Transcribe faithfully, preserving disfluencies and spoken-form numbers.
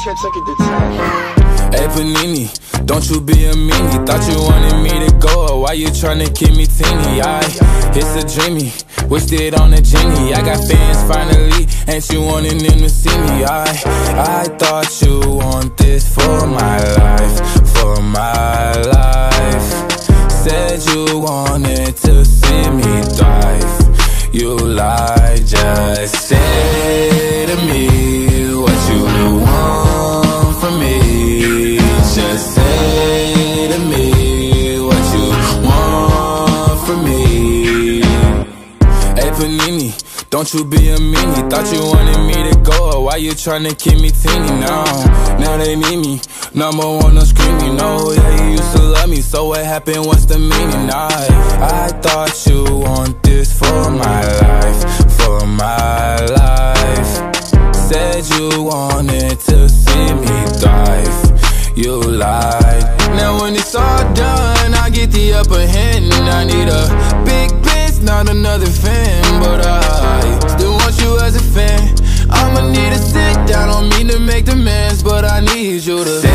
can't take it to ten. Hey Panini, don't you be a meanie. Thought you wanted me to go, why you tryna keep me teeny? I, it's a dreamy, wished it on a genie. I got fans finally, ain't you wanting them to see me? I, I thought you want this for my life, for my life. Said you wanted to see me thrive. You lied, just say to me what you want from me. Just say to me what you want from me. Hey Panini, don't you be a meanie. Thought you wanted me to go, why you tryna keep me teeny now? Now they need me, number one on screen, you know. Yeah, you used to love me, so what happened, what's the meaning? I, I thought you want this for my life, for my life. Said you wanted to see me thrive. You lied. Now when it's all done, I get the upper hand. I need a big bitch, not another fan. But I still want you as a fan. I'ma need to sit down, don't mean to make demands, but I need you to